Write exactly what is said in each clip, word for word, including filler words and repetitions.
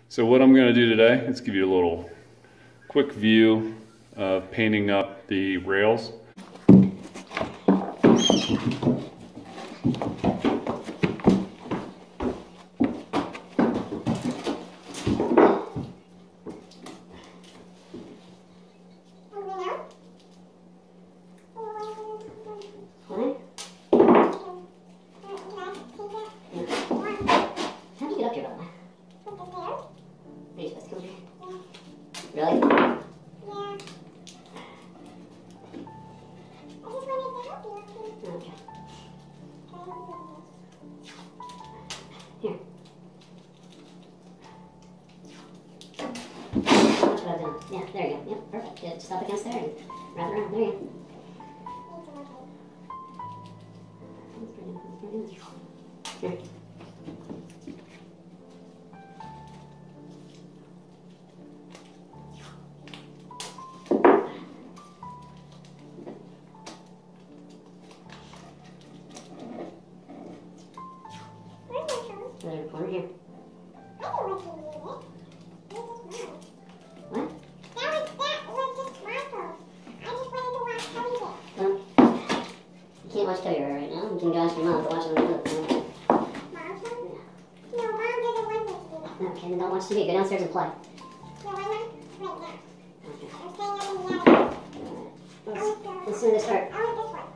So what I'm going to do today is give you a little quick view of painting up the rails. Really? Yeah. I just wanted to help you. Okay. Here. That's what I've done. Yeah, there you go. Yep, perfect. Good. Just up against there and wrap it around. There you go. That's pretty good. That's pretty good. Here. There's a corner here. I don't want to use it. What? That was, that was just my fault. I just wanted to watch Cody. Well, you can't watch Cody right now. You can go ask your mom to watch it on the book. Mom's phone? Yeah. No, Mom doesn't want me to do that. Okay, then don't watch T V. Go downstairs and play. No, I'm not right now. Okay. I'm staying up in the attic. Alright. Let's soon to start. I want this one.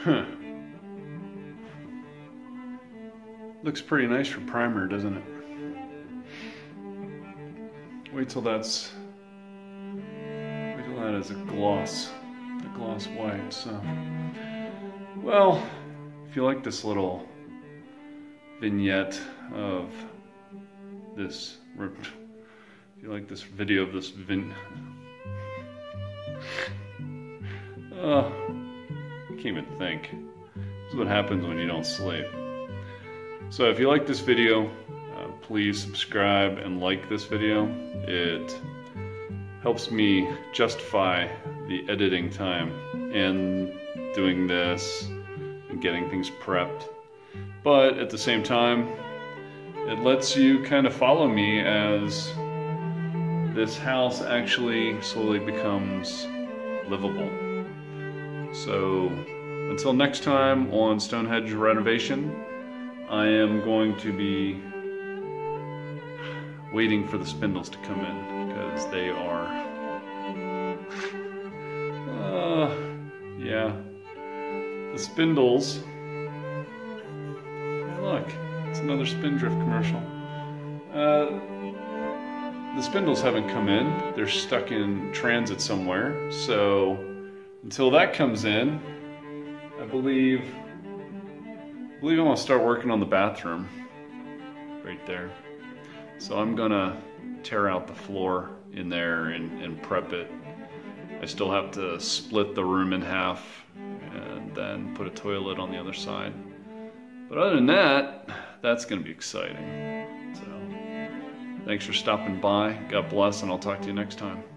Huh. Looks pretty nice for primer, doesn't it? Wait till that's, wait till that is a gloss, a gloss white. So, well, if you like this little vignette of this, if you like this video of this vin, uh, I can't even think. This is what happens when you don't sleep. So if you like this video, uh, please subscribe and like this video. It helps me justify the editing time and doing this and getting things prepped. But at the same time, it lets you kind of follow me as this house actually slowly becomes livable. So until next time on Stonehenge Renovation, I am going to be waiting for the spindles to come in because they are, uh, yeah, the spindles. Hey, look, it's another Spindrift commercial. Uh, the spindles haven't come in; they're stuck in transit somewhere. So until that comes in, I believe. I believe I'm gonna start working on the bathroom right there. So I'm gonna tear out the floor in there and, and prep it. I still have to split the room in half and then put a toilet on the other side. But other than that, that's gonna be exciting. So thanks for stopping by. God bless, and I'll talk to you next time.